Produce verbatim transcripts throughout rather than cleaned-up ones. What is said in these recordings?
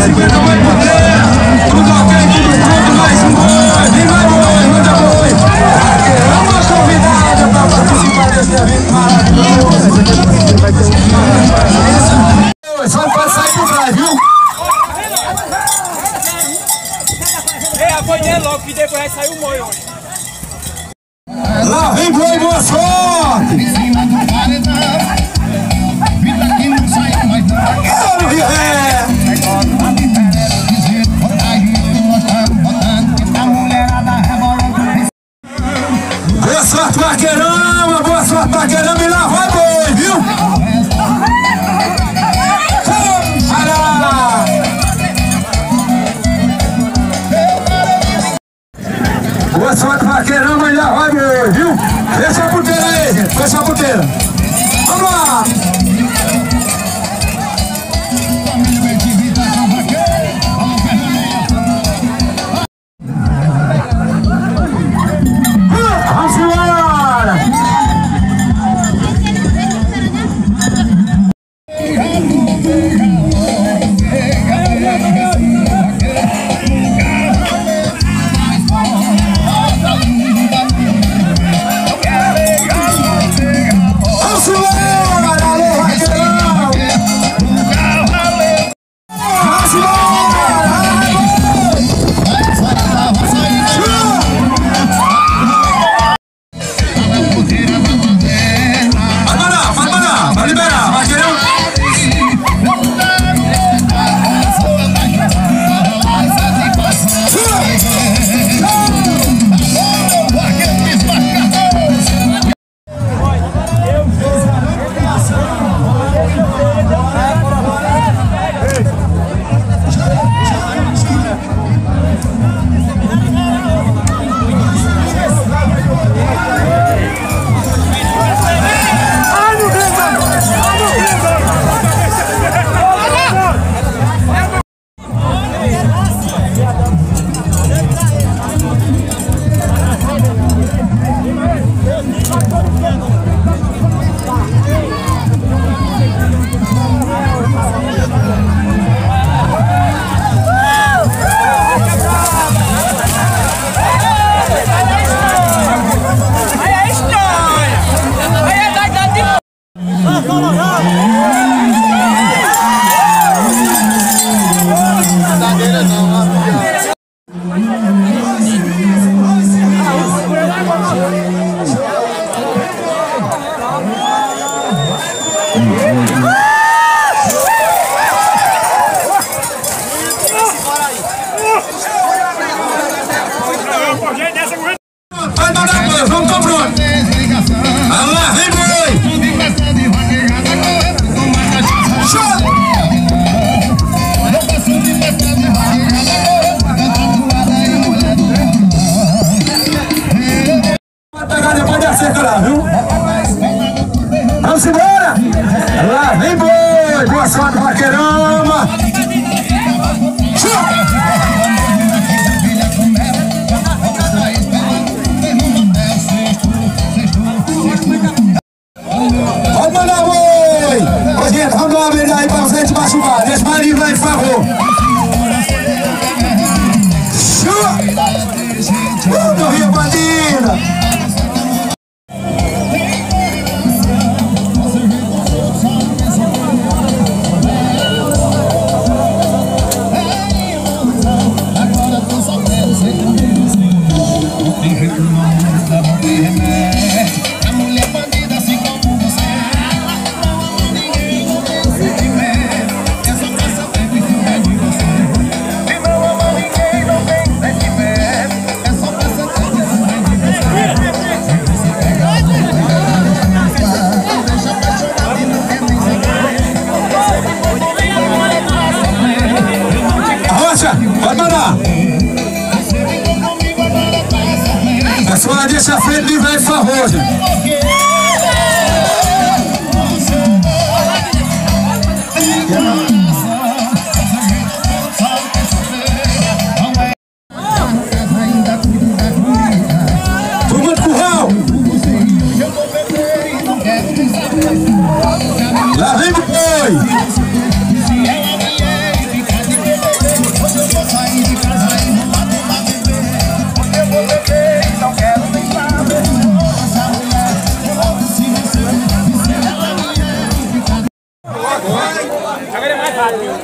cinquenta vai poder. Tudo ok, tudo pronto, mais um boi. Vem mais boi, manda boi. É uma convidada pra participar desse evento maravilhoso. Só não pode sair por trás, viu? É, a boi dele logo, que depois vai sair o boi hoje. Lá vem boi, boa sorte! É. Boa sorte, Paquerama! Boa sorte, Paquerama! E lá vai boi, viu? Boa sorte, Paquerama! E lá vai boi, viu? Fecha a puteira aí, gente! Fecha a puteira! Vamos lá! Vamos embora! Vai mandar boi, vamos tô pronto. Vamos lá, vem boi. Vai pegar depois da cerca lá, viu? Vamos embora. Lá, vem boi. Boa sorte, Paquerama. Vamos mandar boi! Ô gente, vamos dar uma vez aí pra frente machucar. Deixa o marido lá, por favor. Chuva! Uh, do Rio Bandida! Pode mandar! Pessoal, deixa a frente livre aí, por favor, gente. Turma do curral! Lá vem o boi! Agora é mais rápido.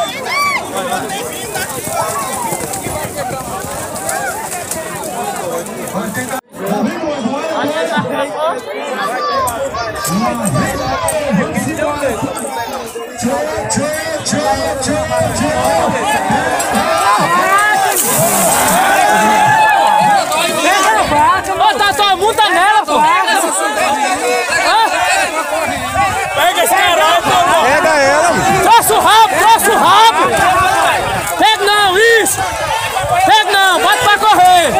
Ô, tá só multa nela, pô! Pega esse caralho, pô! Pega ela, mano. Troça o rabo, troça o rabo! Pega não, isso! Pega não, bota pra correr!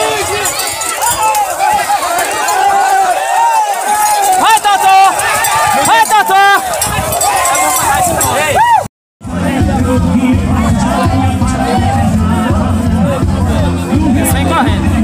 Vai, Totó! Vai, Totó! Vem correndo!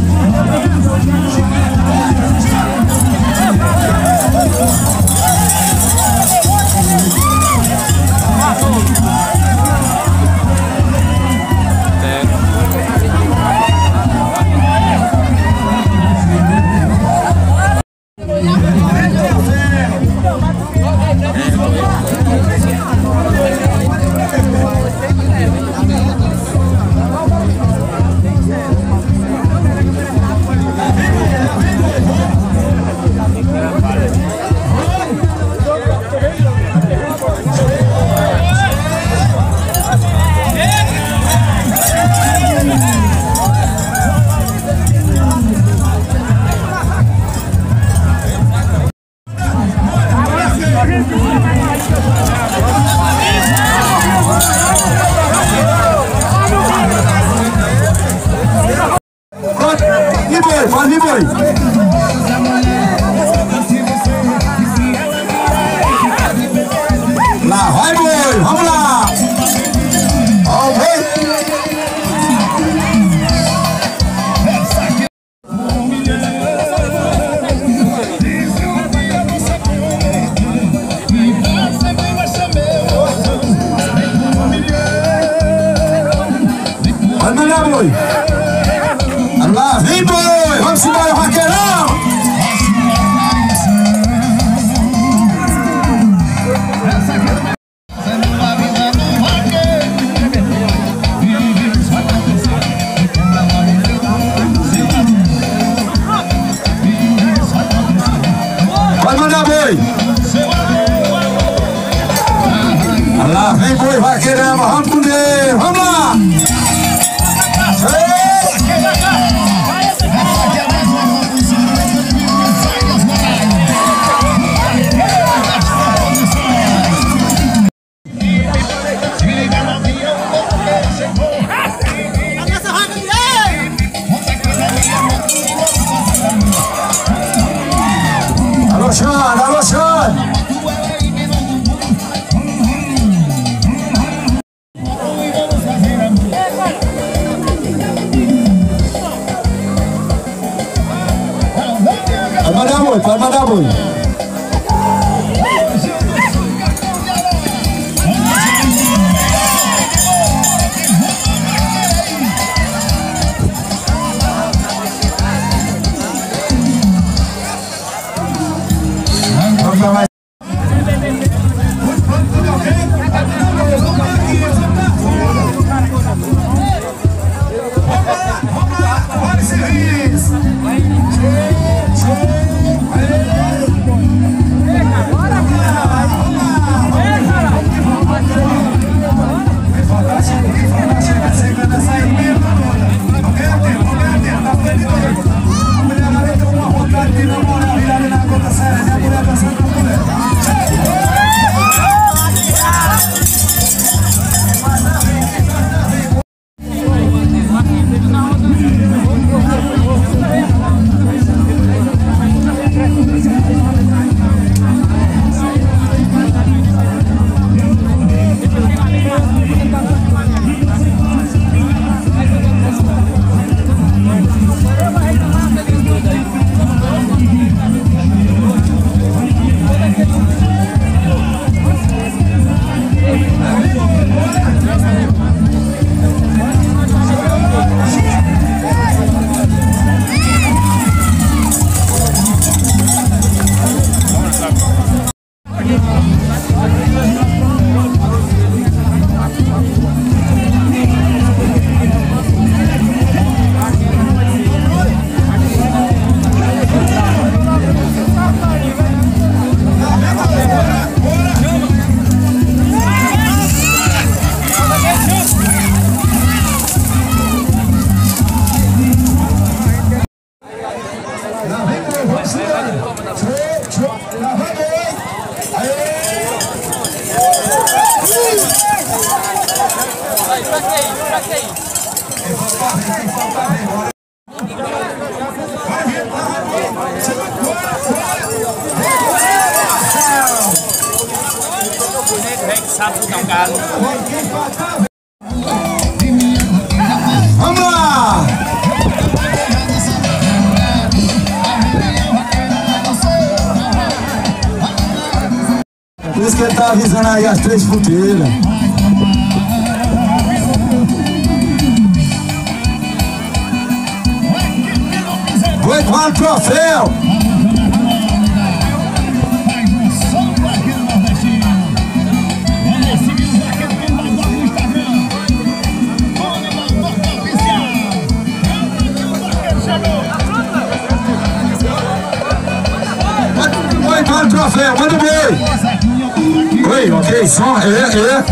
E boi, pode vir, boi. Lá, vai, boi, vamos lá. Ó, o boi. Pode mandar, boi. Vamos lá, vem, boi! Vamos embora, vaqueirão! Pode mandar, boi! Vamos lá, vem, boi, vaqueirão! Vamos com Deus! Vamos lá! Alô, Xande, alô, Xande! Vai, pra que isso? Pra que isso? Vamos lá! Por isso que ele tá avisando aí as três futeiras. Foi com o troféu! Foi com o troféu, manda bem! Oi, ok, som, é, é.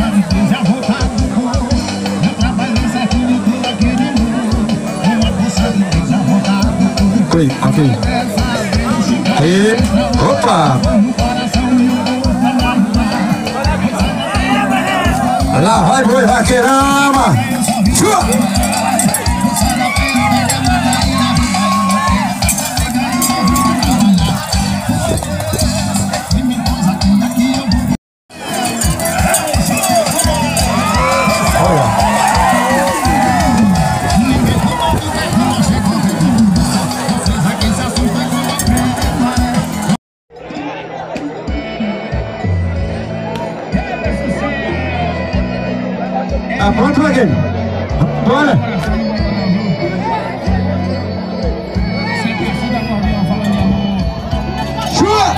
Oi, ok. E, opa! Lá vai, boi, vaqueirama! Chua! Tá pronto, Vaguinho? Bora! Chua!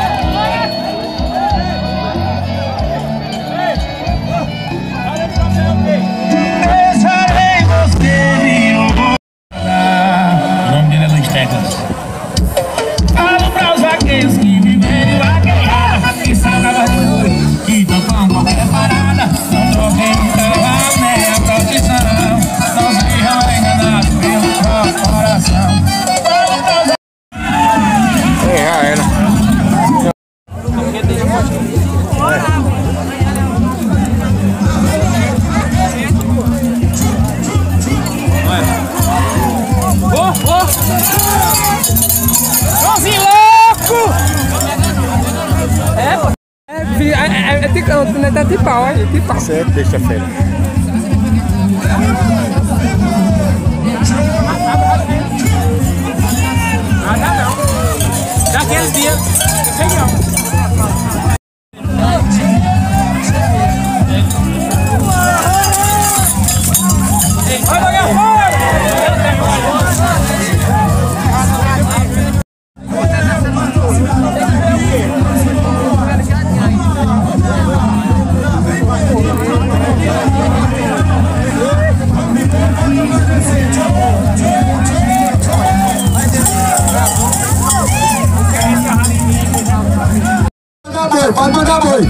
Deixarei você me o nome dele é Luiz Teclas. Falo para os vaqueiros que viveram vaqueada, que salgava de noite, que tocam qualquer parada, não troquei nunca levar minha profissão, não sejam enganados pelo próprio coração. Falo para os É, já era. Ô, ô! Joãozinho louco! É, pô. É, é, é, é de pau, é de pau. Certo, deixa-feira. Ah, dá não. Daquele dia, eu sei não. Vai, vai, vai! Pode mandar boi!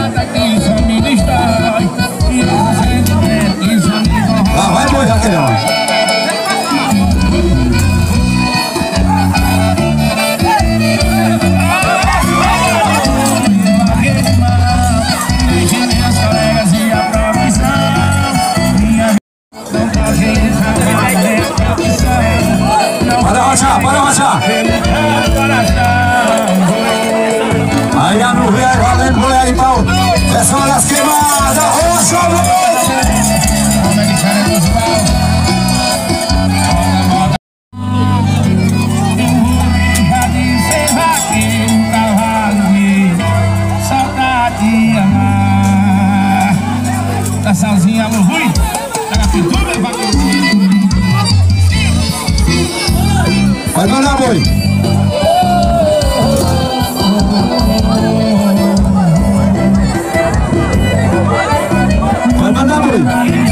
Lá vai boi, vaqueirão! Para baixar, para baixar! Aí a nuvem aí valendo boi aí, pau! Essa hora das queimadas! Rocha! Tá sozinho, alô, Rui? Tá na pintura, Vai mandar boi! Vai mandar boi!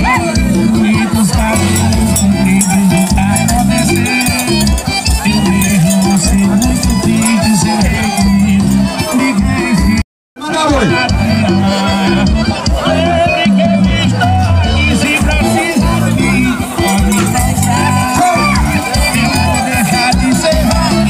Manda boi! Deixar de ser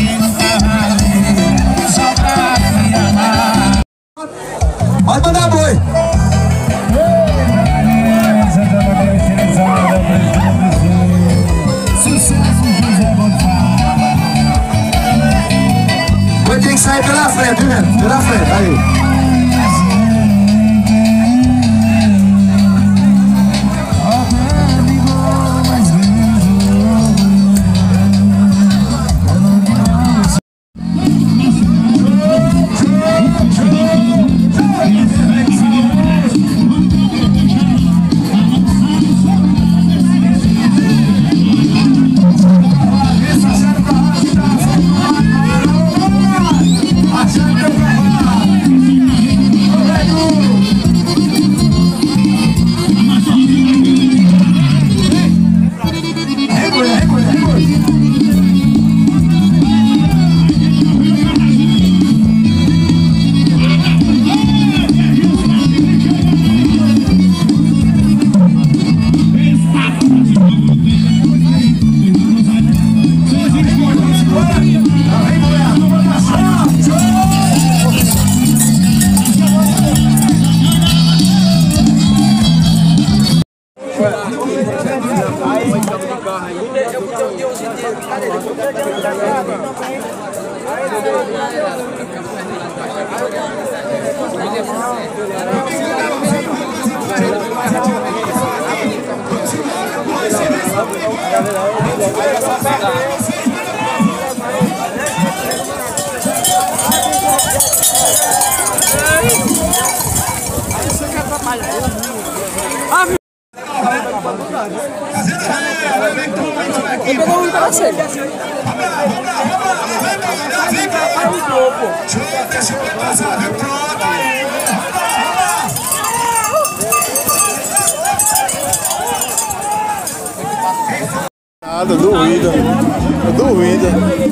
Nada, duvido. Duvido.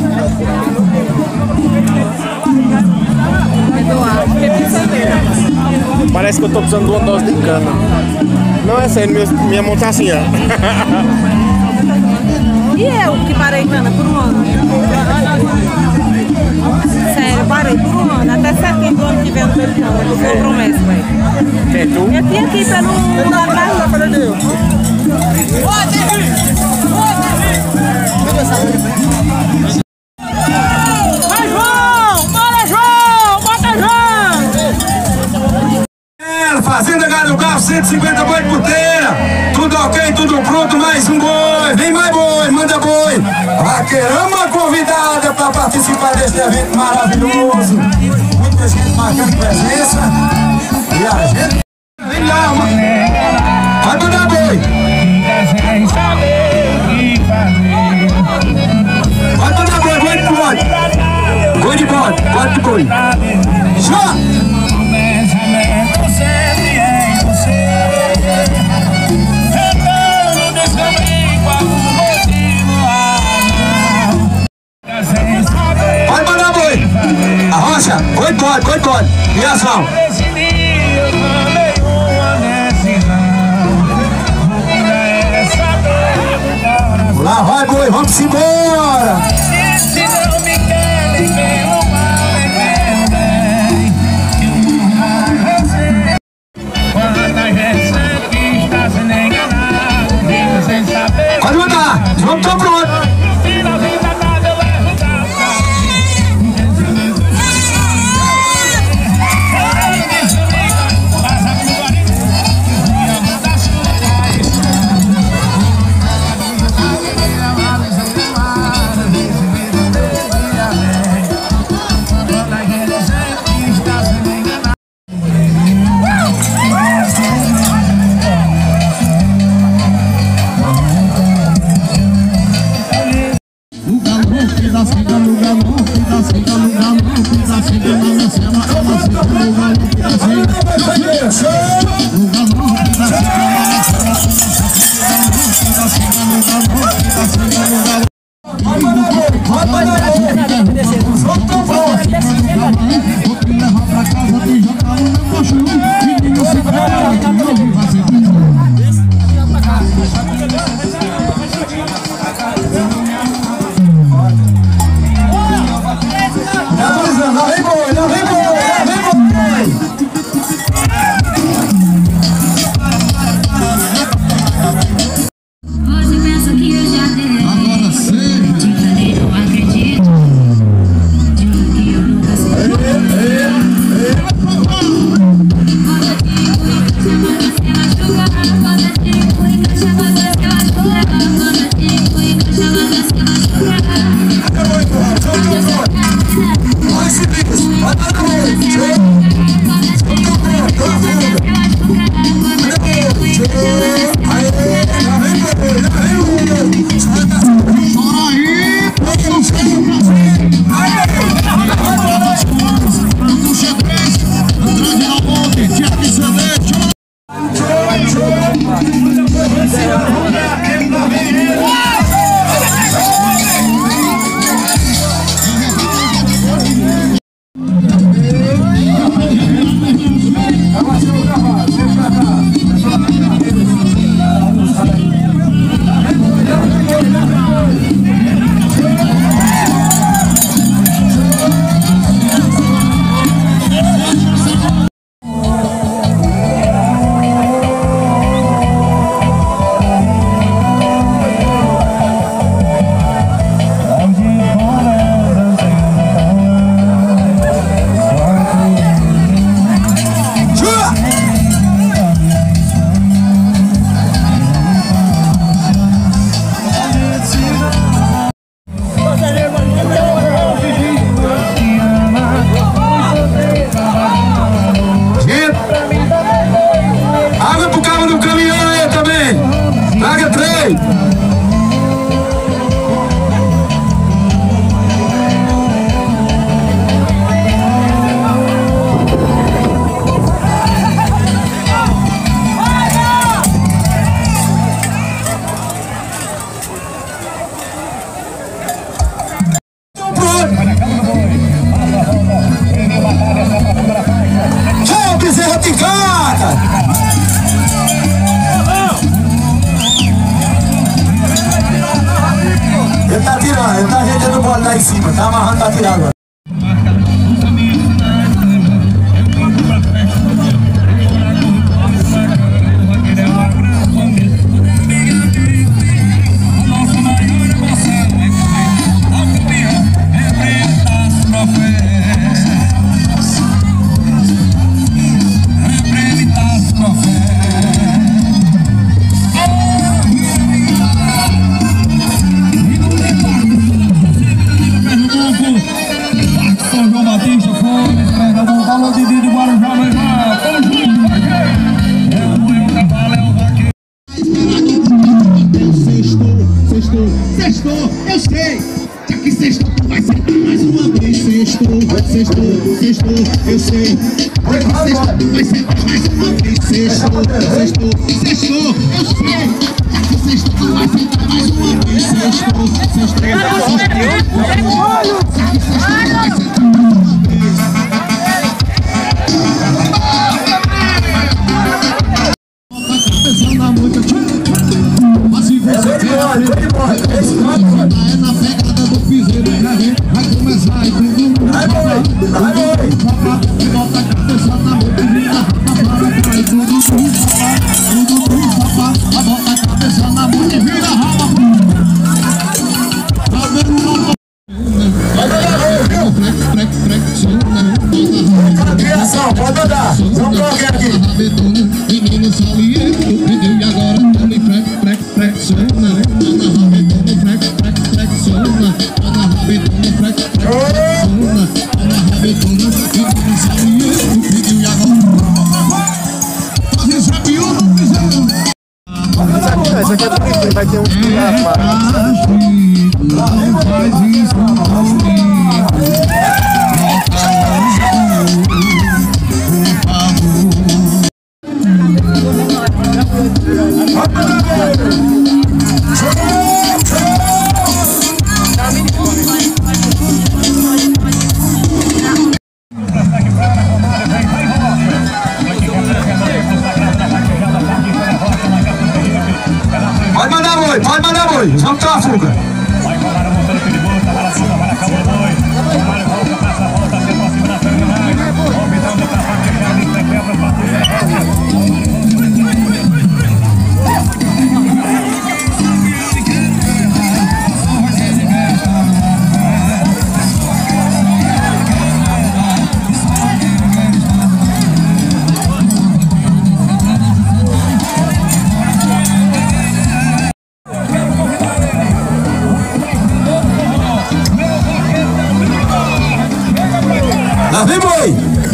Parece que eu tô precisando de uma dose de cana. Não é sério, minha, minha mão tá assim, ó. E eu que parei cana por um ano? Sério, parei por um ano. Até setembro do ano que vem eu não bebo cana. Eu fiz promessa, velho. Quem é tu? Eu tinha que ir pelo lugar mais lá para Deus. Vai, João! Bora, João! Bota, João! Fazenda Gado Carro, cento e cinquenta boi de puteira. Tudo ok, tudo pronto, mais um boi. Vem mais boi, manda boi. Vaqueirama convidada para participar desse evento maravilhoso. Muita gente marcando presença. E a gente vem lá, mano. Vai mandar boi. Vai mandar boi, boi de bode. Boi de bode, bode de boi. Já! Pode mandar boi. Arrocha, boi pode, boi pode. E ação. Lá vai boi, vamos embora. Pode mandar, vamos tô pronto. três. Tchau, Bezerra picada! Ele tá tirando, ele tá ajeitando o bola lá em cima, tá amarrando, tá tirando agora. Sextou, eu sei. Já que sextou, vai sentar mais uma vez. Sextou, sextou, sextou, eu sei. Já que sextou, vai sentar mais uma vez. Sextou, sextou, sextou, eu sei. Já que sextou, vai sentar mais uma vez. Sextou, sextou, eu é na pegada do piseiro que a gente vai começar e tudo vai boi, vai boi. Bota a cabeça na boca e vira rapa para tudo do papá, tudo do papá. Bota a cabeça na boca e vira rapa. Tá vendo uma criação, pode andar, vamos colocar aqui. Menino saliente, pediu e agora tome freque, freque, flexiona. Flexiona, ana rabetona, freque, flexiona. Ana rabetona, menino saliente, pediu e agora. Você sabe o nome dele? Essa aqui é bonita, vai ter um não faz isso comigo. Pode mandar boi, pode mandar boi, vamos tomar fuga. Lá vem boi!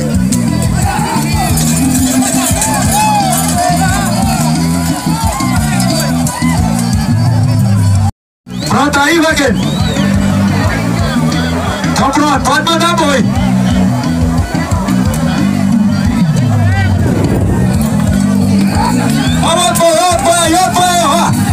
Pronto aí, vaqueiro? Então pronto, pode mandar boi! Vamos, outro boi, outro boi, outro boi, ó!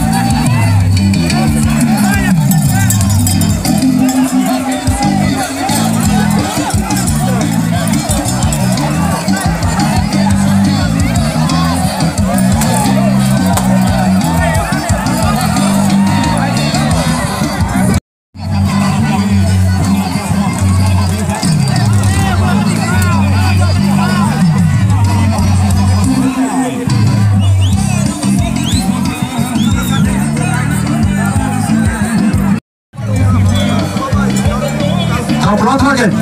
Tá pronto, vaqueiro?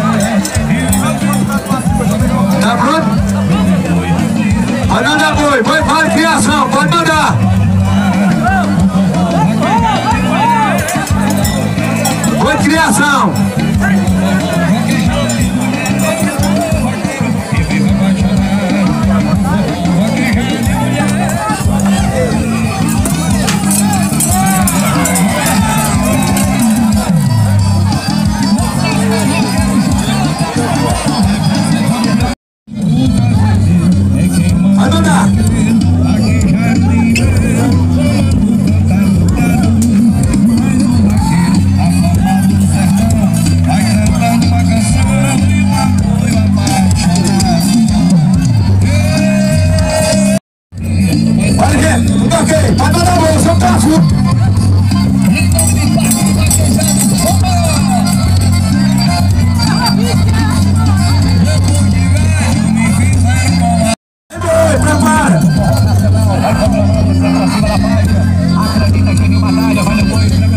Tá pronto? Pode mandar boi, boi para criação, pode mandar! Boi criação! Sul. Prepara! Acredita que a batalha vai depois pra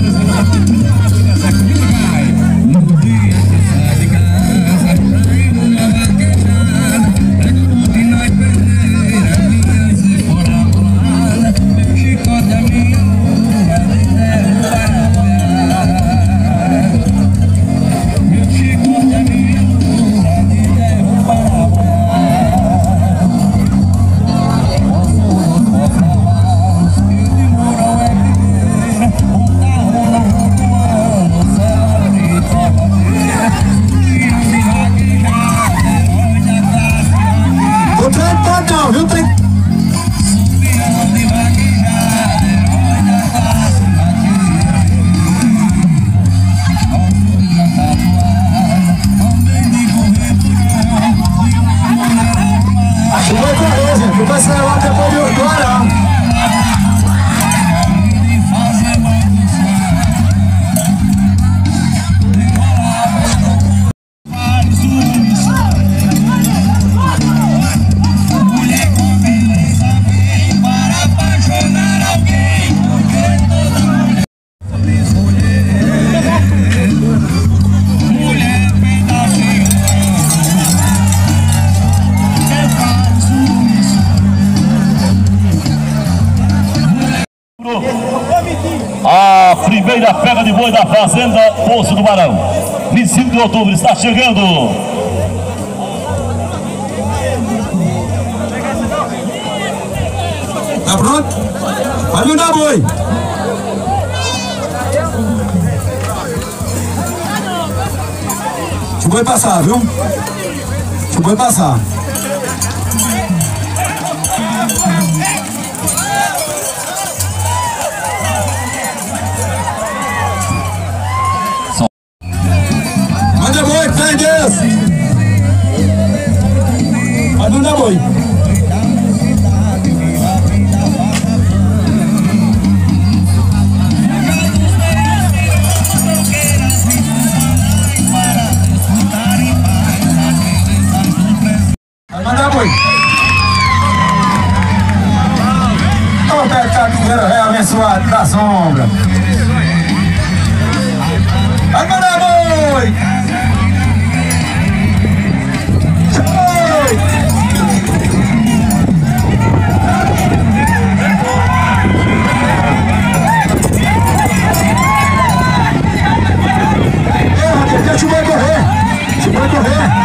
a primeira pega de boi da Fazenda Poço do Barão. vinte e cinco de outubro está chegando. Tá pronto? Vai mandar boi. Deixa o boi passar, viu? Deixa o boi passar. Manda boi, fé em Deus. Vai mandar boi. Vai mandar boi. Ô, pecado, é abençoado da sombra. Vai mandar boi. Deixa o boi correr. Deixa o boi correr.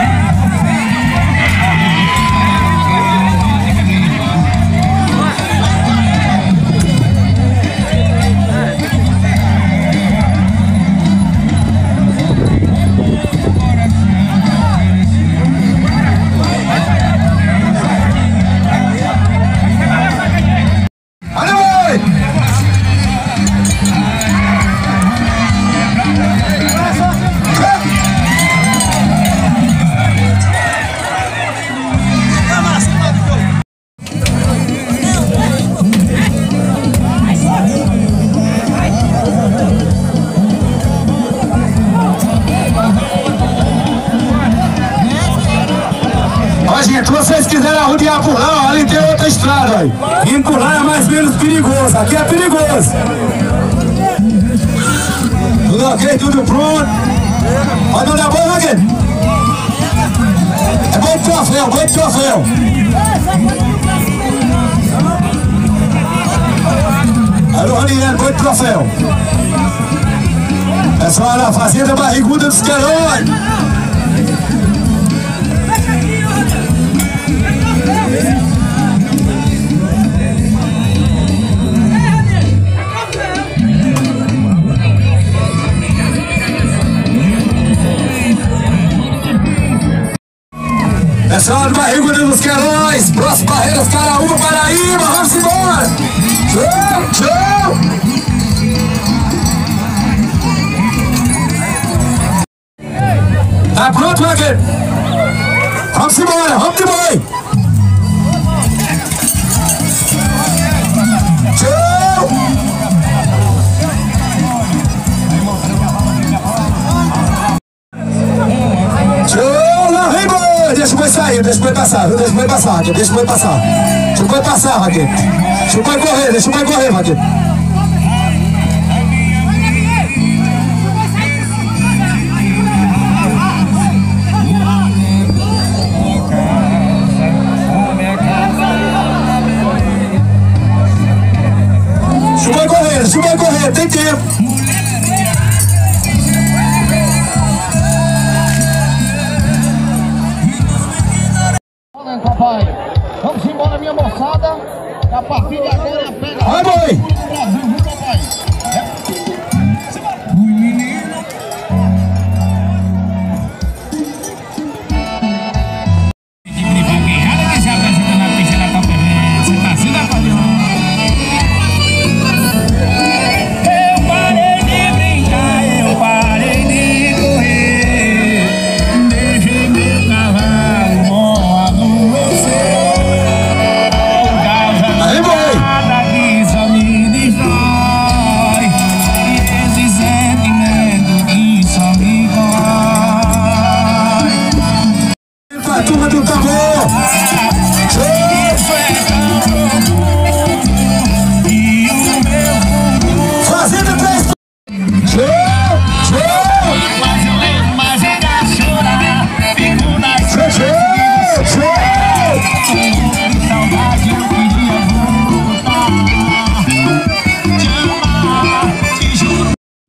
Se vocês quiserem arrodear por lá, ali tem outra estrada aí. Indo por lá é mais ou menos perigoso. Aqui é perigoso. Tudo ok, tudo pronto. Pode mandar boi, aqui. É boi de troféu, boi de troféu. Alô, Raniel, boi de troféu. Pessoal da Fazenda Barriguda dos Querões. Pessoal do Barriguda dos Querões, próximo Barreiras, Caraúba, Paraíba, vamos embora! Tchau, tchau! Tá pronto, vaqueiro? Vamos embora, vamos de boi! Tchau! aí, deixa o boi passar, viu? Deixa o boi passar, Raquel, deixa o boi passar. Deixa o boi passar, Raquel. Deixa o boi correr, deixa o boi correr, Raquel. Deixa o boi correr, deixa o boi correr, tem tempo. Papai, vamos embora, minha moçada. A partir de agora pega. Vai, boi! Brasil, viu, papai? Turma do tambor! Fazendo três. Show! Show! Mas eu lembro, mas ainda chorar. Fico na Show! Show! Show! saudade, eu queria voltar. Te amar, te juro.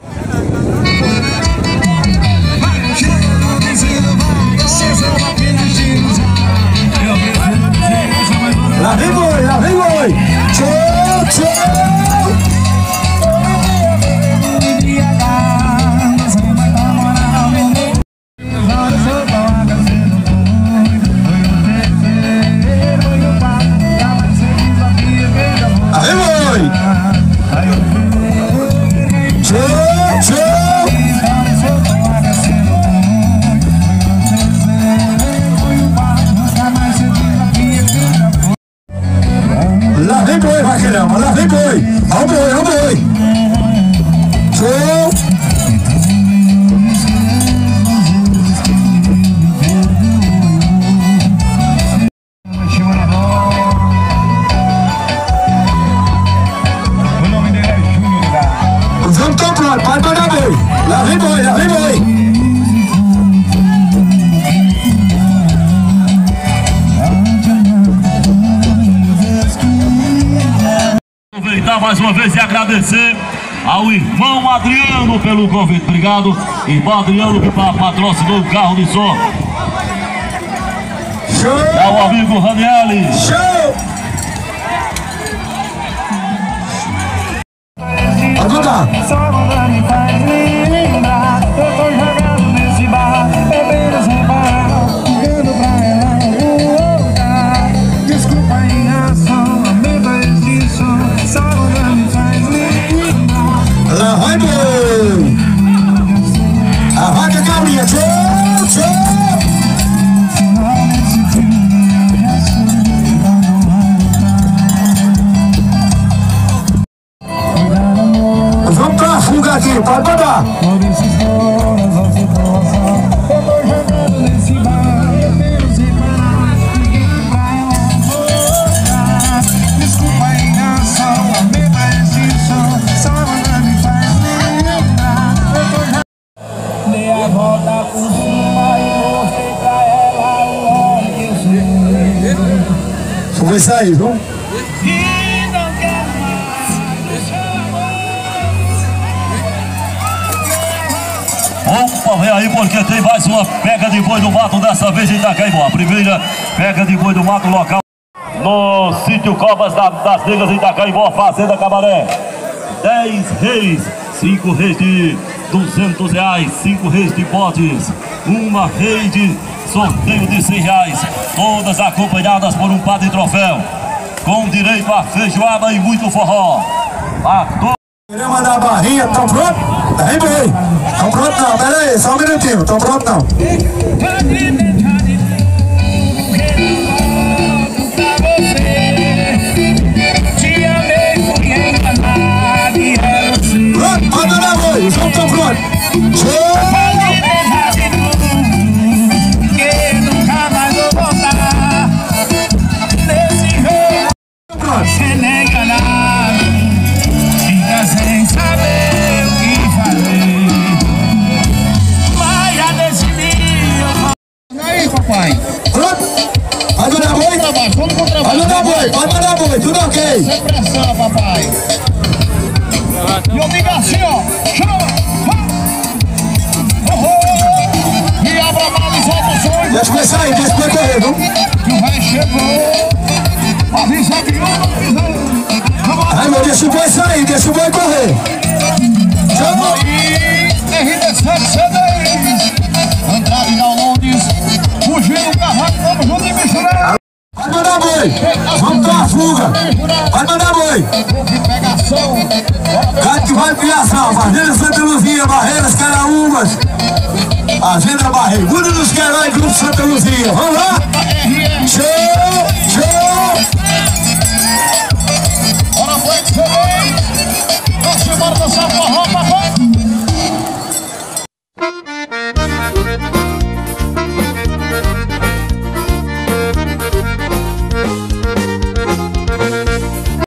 Lá vem boi, lá vem boi! Show! Show! Lá vem boi! Show! Show! Lá vem boi, vaqueirão, lá vem boi! Ó o boi, ó o boi! Show! O nome dele é Júnior da. Os homens estão prontos, pode parar boi! Lá vem boi, lá vem boi! Aproveitar mais uma vez e agradecer ao irmão Adriano pelo convite. Obrigado, irmão Adriano, que patrocinou o carro de som. Show! É o amigo Raniel. Show! Pode botar! Só me faz lembrar. Eu tô jogando nesse bar, bebendo sem parar, ligando pra ela no lugar. Desculpa a reação, aumenta esse som. Só me faz lembrar. Lá vai boi! A vaca calminha! Show! Show! Vamos pra fuga aqui, pode botar! Por esses donos, você situação. Eu tô jogando nesse bar, bebendo sem parar, ligando pra ela no lugar. Desculpa a reação, aumenta esse som. Só me faz lembrar. Eu tô jogando. Dei a volta por cima e mostrei pra ela o homem que eu sou. Vamos sair, vamos? E não quero mais o seu amor. Opa, vem aí porque tem mais uma pega de boi do mato, dessa vez em Itacaibó. A primeira pega de boi do mato local no sítio Covas da, das Negras em Itacaibó, Fazenda Camaré. dez reis, cinco reis de duzentos reais, cinco reis de potes, uma rei de sorteio de cem reais, todas acompanhadas por um par de troféu, com direito a feijoada e muito forró. A to... Queremos mandar a barrinha, tão pronto? Vem boi! Tão pronto não, pera aí, só um minutinho, tão pronto não. Pronto, pode andar boi, os homens estão prontos. Show! Que nunca mais vou voltar. é enganado, fica sem saber o que fazer. Vai a decidir. E aí, papai? Pronto? Pode mandar boi? Vamos com o trabalho. Pode mandar boi, pode mandar boi, tudo ok. Sem pressão, papai. E obrigação, chama! E abra mais os emoções. Deixa eu sair, deixa eu correr, viu? Que o velho chegou. Avisa a viúva, avisa. Ai, meu, deixa o boi sair, deixa o boi correr. Chama aí, R D sete C dez. Andrade Downloads. Fugindo o carraco, vamos junto e misturar. Pode mandar boi. Vamos dar uma fuga. Pode mandar boi. Pegação. Gato que vai criação. Fazenda Santa Luzia, Barreiras, Caraúbas. Fazenda Barriguda dos Queiroz, Grupo Santa Luzia. Vamos lá? Show! Show!